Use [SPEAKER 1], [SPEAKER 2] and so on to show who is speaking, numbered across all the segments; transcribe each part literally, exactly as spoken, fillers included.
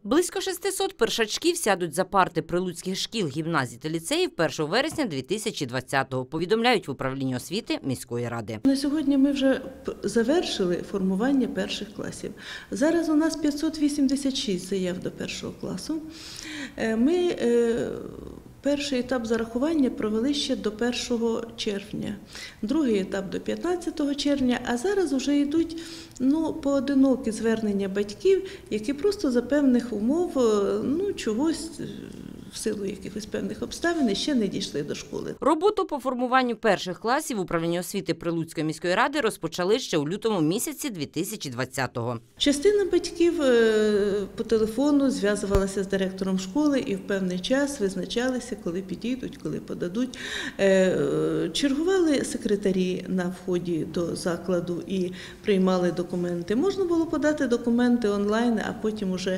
[SPEAKER 1] Близько шестисот першачків сядуть за парти прилуцьких шкіл, гімназій та ліцеїв першого вересня дві тисячі двадцятого, повідомляють в управлінні освіти міської ради.
[SPEAKER 2] На сьогодні ми вже завершили формування перших класів. Зараз у нас п'ятсот вісімдесят шість заяв до першого класу. Ми перший етап зарахування провели ще до першого червня, другий етап до п'ятнадцятого червня, а зараз вже йдуть ну, поодинокі звернення батьків, які просто за певних умов, ну, чогось, в силу якихось певних обставин, ще не дійшли до школи.
[SPEAKER 1] Роботу по формуванню перших класів в управлінні освіти Прилуцької міської ради розпочали ще у лютому місяці дві тисячі двадцятого.
[SPEAKER 2] Частина батьків по телефону зв'язувалася з директором школи і в певний час визначалися, коли підійдуть, коли подадуть. Чергували секретарі на вході до закладу і приймали документи. Можна було подати документи онлайн, а потім уже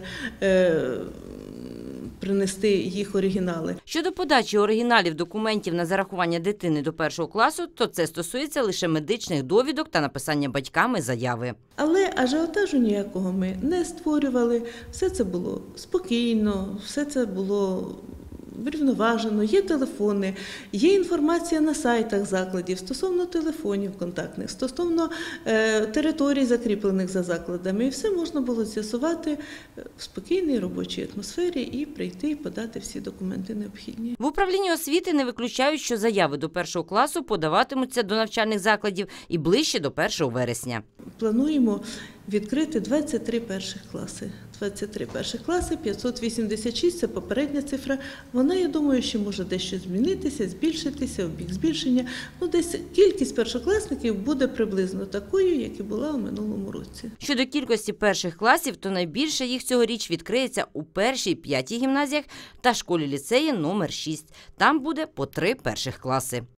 [SPEAKER 2] принести їх оригінали.
[SPEAKER 1] Щодо подачі оригіналів документів на зарахування дитини до першого класу, то це стосується лише медичних довідок та написання батьками заяви.
[SPEAKER 2] Але ажіотажу ніякого ми не створювали, все це було спокійно, все це було врівноважено, є телефони, є інформація на сайтах закладів стосовно телефонів контактних, стосовно е, територій, закріплених за закладами. І все можна було з'ясувати в спокійній робочій атмосфері і прийти і подати всі документи необхідні.
[SPEAKER 1] В управлінні освіти не виключають, що заяви до першого класу подаватимуться до навчальних закладів і ближче до першого вересня.
[SPEAKER 2] Плануємо відкрити двадцять три перших класи. двадцять три перших класи, п'ятсот вісімдесят шість – це попередня цифра. Вона, я думаю, що може дещо змінитися, збільшитися, в бік збільшення. Ну, десь кількість першокласників буде приблизно такою, як і була у минулому році.
[SPEAKER 1] Щодо кількості перших класів, то найбільше їх цьогоріч відкриється у першій п'ятій гімназіях та школі-ліцеї номер шість. Там буде по три перших класи.